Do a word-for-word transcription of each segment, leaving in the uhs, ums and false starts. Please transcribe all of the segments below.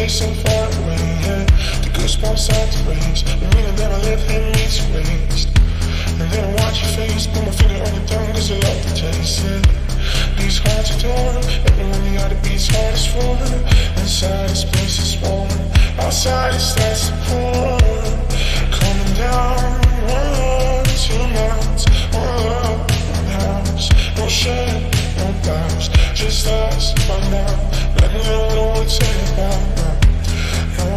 stay so far away, yeah. The goosebumps start to raise. The meaning that I live in needs erased. And then I watch your face, put my finger on your tongue, cause I love the taste, yeah. These hearts adore, everyone you gotta beat's hardest for. Inside this place is warm, outside it starts to pour. Coming down, one love, two nights, one love, one house. No shame, no doubts, just us by now. Let me know what it's about now. No,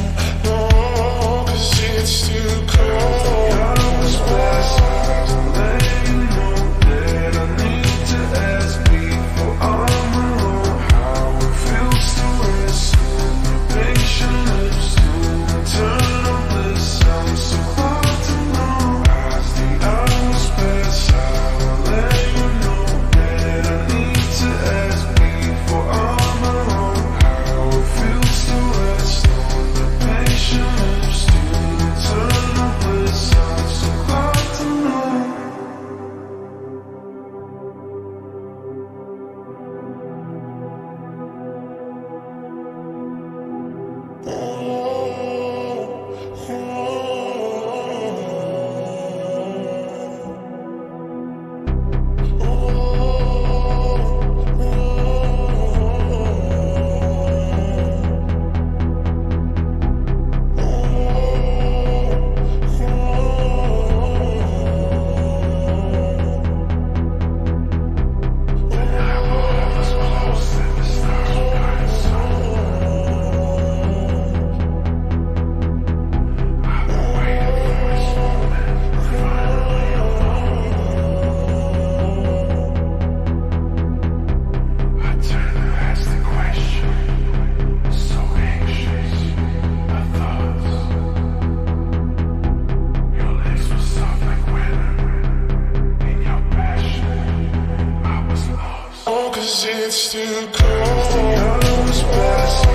no, cause it's too cold. I was blessed to let you know that I need to ask before I'm alone. How it feels to rest when your patient lips do turn on this. I'm so hard to know. As the hours pass, I will let you know that I need to ask before I'm alone. How it feels to rest on the patient lips do turn on this. I'm so hard to know. Cause it's too cold. I was blessed.